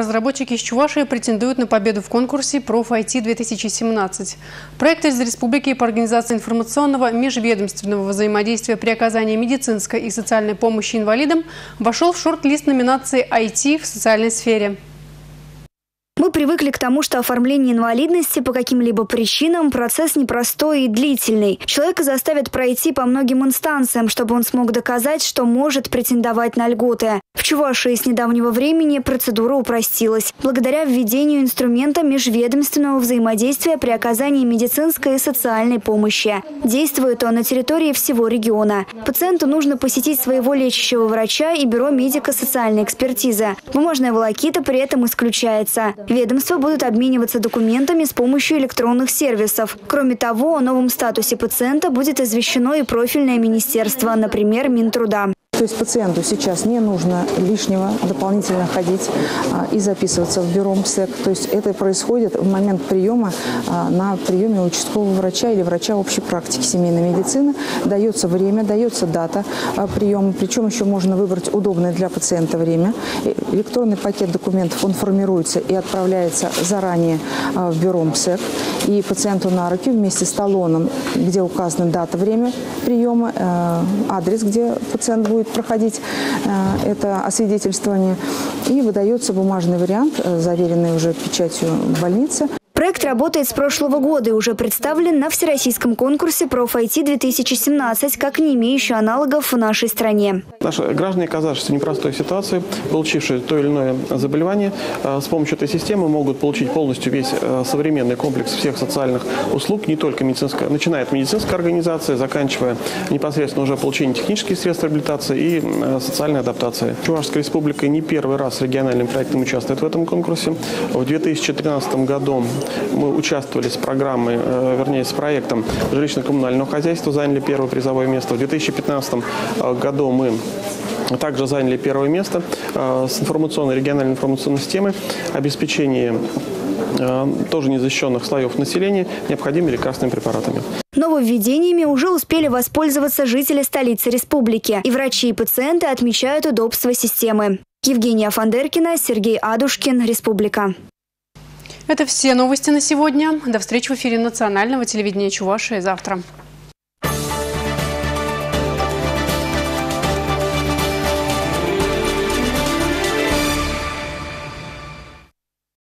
Разработчики из Чувашии претендуют на победу в конкурсе «Проф-IT-2017». Проект из республики по организации информационного межведомственного взаимодействия при оказании медицинской и социальной помощи инвалидам вошел в шорт-лист номинации «IT в социальной сфере». Мы привыкли к тому, что оформление инвалидности по каким-либо причинам – процесс непростой и длительный. Человека заставят пройти по многим инстанциям, чтобы он смог доказать, что может претендовать на льготы. В Чувашии с недавнего времени процедура упростилась, благодаря введению инструмента межведомственного взаимодействия при оказании медицинской и социальной помощи. Действует он на территории всего региона. Пациенту нужно посетить своего лечащего врача и бюро медико-социальной экспертизы. Бумажная волокита при этом исключается. Ведомства будут обмениваться документами с помощью электронных сервисов. Кроме того, о новом статусе пациента будет извещено и профильное министерство, например, Минтруда. То есть пациенту сейчас не нужно лишнего дополнительно ходить и записываться в бюро МСЭК. То есть это происходит в момент приема на приеме у участкового врача или врача общей практики семейной медицины. Дается время, дается дата приема. Причем еще можно выбрать удобное для пациента время. Электронный пакет документов он формируется и отправляется заранее в бюро МСЭК. И пациенту на руки вместе с талоном, где указана дата, время приема, адрес, где пациент будет проходить это освидетельствование, и выдается бумажный вариант, заверенный уже печатью больницы. Проект работает с прошлого года и уже представлен на всероссийском конкурсе «Проф-IT-2017», как не имеющий аналогов в нашей стране. Наши граждане, оказавшись в непростой ситуации, получившие то или иное заболевание, с помощью этой системы могут получить полностью весь современный комплекс всех социальных услуг, не только медицинская, начиная от медицинской организации, заканчивая непосредственно уже получением технических средств реабилитации и социальной адаптации. Чувашская республика не первый раз региональным проектом участвует в этом конкурсе. В 2013 году мы участвовали с программой, вернее, с проектом жилищно-коммунального хозяйства, заняли первое призовое место. В 2015 году мы также заняли первое место с региональной информационной системой обеспечения тоже незащищенных слоев населения необходимыми лекарственными препаратами. Нововведениями уже успели воспользоваться жители столицы республики. И врачи, и пациенты отмечают удобство системы. Евгения Фандеркина, Сергей Адушкин, Республика. Это все новости на сегодня. До встречи в эфире национального телевидения Чувашии завтра.